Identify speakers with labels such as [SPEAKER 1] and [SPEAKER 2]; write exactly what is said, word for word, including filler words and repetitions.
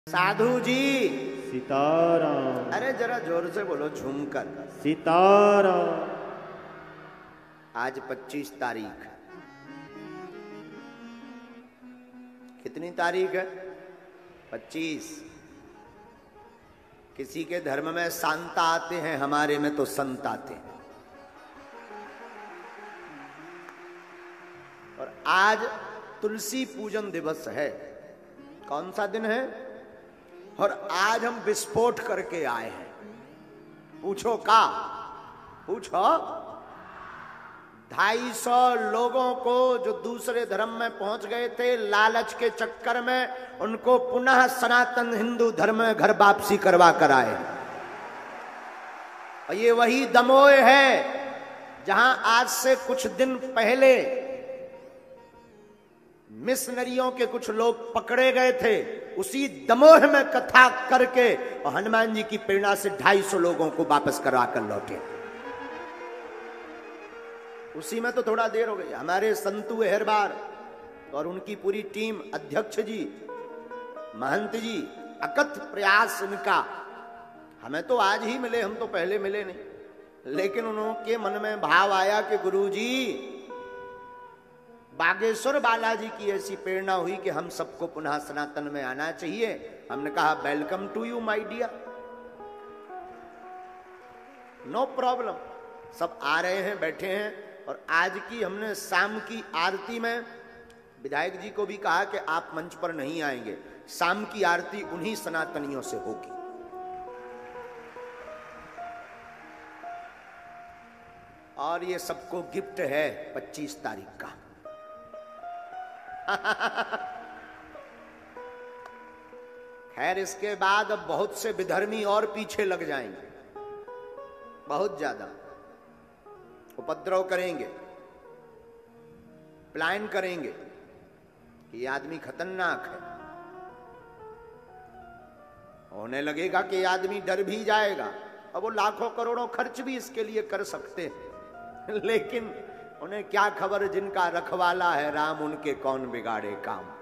[SPEAKER 1] साधु जी
[SPEAKER 2] सीताराम।
[SPEAKER 1] अरे जरा जोर से बोलो झूमकर।
[SPEAKER 2] सीताराम।
[SPEAKER 1] आज पच्चीस तारीख, कितनी तारीख है? पच्चीस। किसी के धर्म में सांता आते हैं, हमारे में तो संत आते हैं। और आज तुलसी पूजन दिवस है। कौन सा दिन है? और आज हम विस्फोट करके आए हैं। पूछो का? पूछो। ढाई सौ लोगों को जो दूसरे धर्म में पहुंच गए थे, लालच के चक्कर में उनको पुनः सनातन हिंदू धर्म में घर वापसी करवा कर आए। और ये वही दमोह है जहां आज से कुछ दिन पहले मिशनरियों के कुछ लोग पकड़े गए थे। उसी दमोह में कथा करके और हनुमान जी की प्रेरणा से ढाई सौ लोगों को वापस करवा कर लौटे। उसी में तो थोड़ा देर हो गई। हमारे संतु हेरबार और उनकी पूरी टीम, अध्यक्ष जी, महंत जी, अकथ प्रयास इनका। हमें तो आज ही मिले, हम तो पहले मिले नहीं। लेकिन उनके मन में भाव आया कि गुरुजी, बागेश्वर बालाजी की ऐसी प्रेरणा हुई कि हम सबको पुनः सनातन में आना चाहिए। हमने कहा welcome to you my dear, no problem. सब आ रहे हैं, बैठे हैं। और आज की हमने शाम की आरती में विधायक जी को भी कहा कि आप मंच पर नहीं आएंगे, शाम की आरती उन्हीं सनातनियों से होगी। और ये सबको गिफ्ट है पच्चीस तारीख का। खैर, इसके बाद अब बहुत से विधर्मी और पीछे लग जाएंगे, बहुत ज्यादा उपद्रव करेंगे, प्लान करेंगे कि ये आदमी खतरनाक है। होने लगेगा कि ये आदमी डर भी जाएगा। अब वो लाखों करोड़ों खर्च भी इसके लिए कर सकते हैं, लेकिन उन्हें क्या खबर, जिनका रखवाला है राम, उनके कौन बिगाड़े काम।